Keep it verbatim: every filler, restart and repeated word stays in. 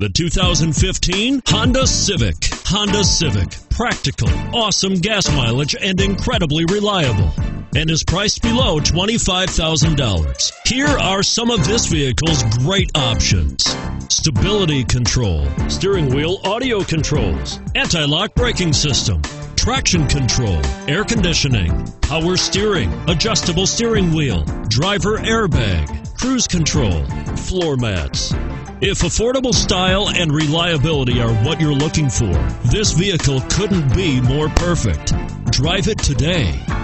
The two thousand fifteen Honda Civic. Honda Civic. Practical, awesome gas mileage, and incredibly reliable. And is priced below twenty-five thousand dollars. Here are some of this vehicle's great options: stability control, steering wheel audio controls, anti-lock braking system, traction control, air conditioning, power steering, adjustable steering wheel, driver airbag, cruise control, floor mats. If affordable style and reliability are what you're looking for, this vehicle couldn't be more perfect. Drive it today.